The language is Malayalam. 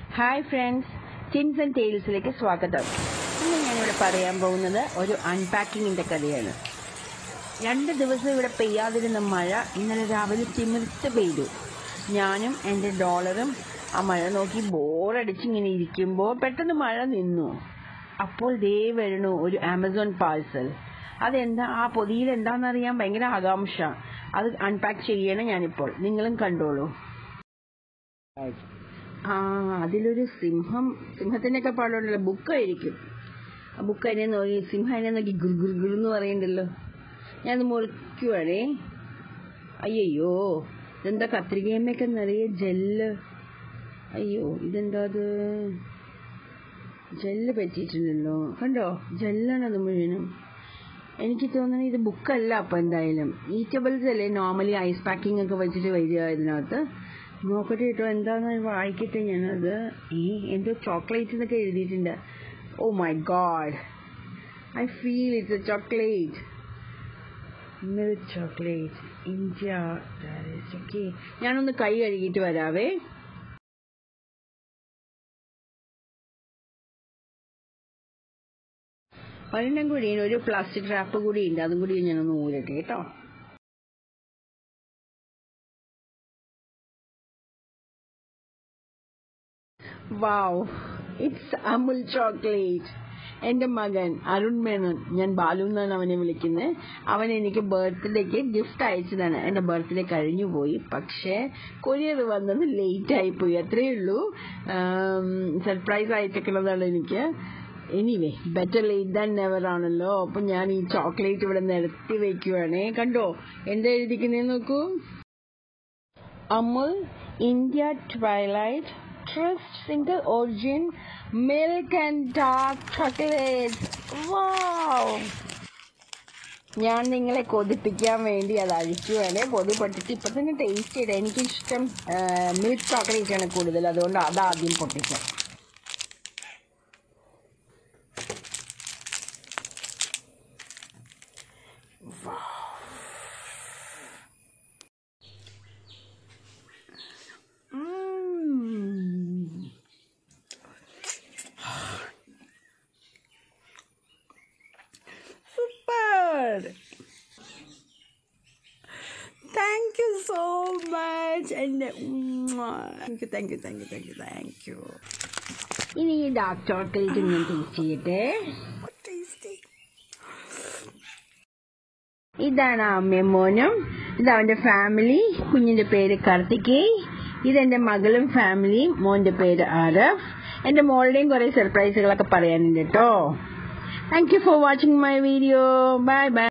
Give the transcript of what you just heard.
Hi friends, Tins and Tales like a swagatam. Or unpacking in the career. Yonder there was a payad in the Maya in a ravel timid Bedu. Yanum and a dollarum, a Maranoki bore a ditching in Ikimbo, better the Maranino. Apple day were no Amazon parcel. Adenda a Podi and Danaria Bangana Hagamsha. Other unpacked Chirian and Yanipol, Ningalan Condolo. അതിലൊരു സിംഹത്തിനൊക്കെ പാടുള്ള ബുക്കായിരിക്കും. ആ ബുക്ക് അതിനെ നോക്കി സിംഹം അതിനെ നോക്കി ഗുർഗുർഗുർന്ന് പറയണ്ടല്ലോ. ഞാനത് മുറിക്കുവാണേ. അയ്യോ ഇതെന്താ കത്രികയമ്മയൊക്കെ നിറയെ ജെല്ല്. അയ്യോ ഇതെന്താ അത് ജെല്ല് പറ്റിയിട്ടുണ്ടല്ലോ. കണ്ടോ ജെല്ലാണത് മുഴുവനും. എനിക്ക് തോന്നുന്നത് ഇത് ബുക്കല്ല. അപ്പം എന്തായാലും ഈറ്റബിൾസ് അല്ലേ നോർമലി ഐസ് പാക്കിംഗ് ഒക്കെ വെച്ചിട്ട് വരിക ഇതിനകത്ത്. നോക്കട്ടെ കേട്ടോ എന്താന്ന് വായിക്കട്ടെ ഞാനത്. എന്തോ ചോക്ലേറ്റ് എന്നൊക്കെ എഴുതിയിട്ടുണ്ട്. Oh my god, I feel it's a chocolate, milk chocolate India. Okay, ഞാനൊന്ന് കൈ കഴുകിയിട്ട് വരാവേ. ഒരെണ്ണം കൂടി ഒരു പ്ലാസ്റ്റിക് റാപ്പ് കൂടി ഉണ്ട്, അതും കൂടി ഞാനൊന്ന് ഊരട്ടെ കേട്ടോ. Wow, it's Amul chocolate. എൻ്റെ മകൻ അരുൺ മേനോൻ, ഞാൻ ബാലു എന്നാണ് അവനെ വിളിക്കുന്നത്. അവൻ എനിക്ക് ബർത്ത്ഡേക്ക് ഗിഫ്റ്റ് അയച്ചതാണ്. എൻ്റെ ബർത്ത്ഡേ കഴിഞ്ഞു പോയി, പക്ഷേ കൊറിയർ വന്നത് ലേറ്റ് ആയിപ്പോയി, അത്രയേ ഉള്ളൂ. സർപ്രൈസ് അയച്ചേക്കുന്നതാണ് എനിക്ക്. Anyway better late than never ആണല്ലോ. അപ്പം ഞാൻ ഈ ചോക്ലേറ്റ് ഇവിടെ നിരത്തി വയ്ക്കുവാണേ. കണ്ടോ എന്താ എഴുതിക്കുന്നതെന്ന് നോക്കൂ. Amul India twilight Trust single origin milk and dark chocolate. Wow! ഞാൻ നിങ്ങളെ കൊതിപ്പിക്കാൻ വേണ്ടി അത് അഴിക്കുവാണ്. പൊട്ടിച്ച് ഇപ്പം തന്നെ ടേസ്റ്റ് ചെയ്ത് എനിക്കിഷ്ടം മിൽക്ക് ചോക്ലേറ്റ് ആണ് കൂടുതൽ, അതുകൊണ്ട് അതാദ്യം പൊട്ടിക്കാം. Thank you so much and thank you. ഇനി ഈ ഡാർക്ക് ചോക്ലേറ്റ് ഞാൻ ടേസ്റ്റ് ചെയ്യട്ടെ. ഇതാണ് അമ്മയും മോനും, ഇതവന്റെ ഫാമിലി. കുഞ്ഞിന്റെ പേര് കാർത്തികേയ്. ഇതെന്റെ മകളും ഫാമിലിയും. മോന്റെ പേര് ആരഫ്. എന്റെ മോളുടെയും കുറെ സർപ്രൈസുകളൊക്കെ പറയാനുണ്ട് കേട്ടോ. Thank you for watching my video. Bye bye.